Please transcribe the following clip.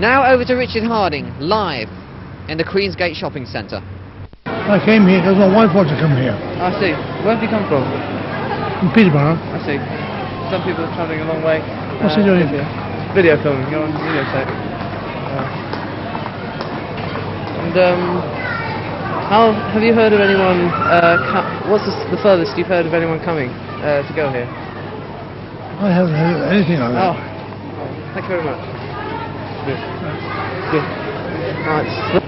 Now over to Richard Harding, live in the Queensgate shopping centre. I came here because my wife wants to come here. I see. Where have you come from? From Peterborough. I see. Some people are travelling a long way. What's he doing? Video filming. You're on video tape. How have you heard of anyone? What's the furthest you've heard of anyone coming to go here? I haven't heard anything like that. Oh, thank you very much. Good. Good. Right.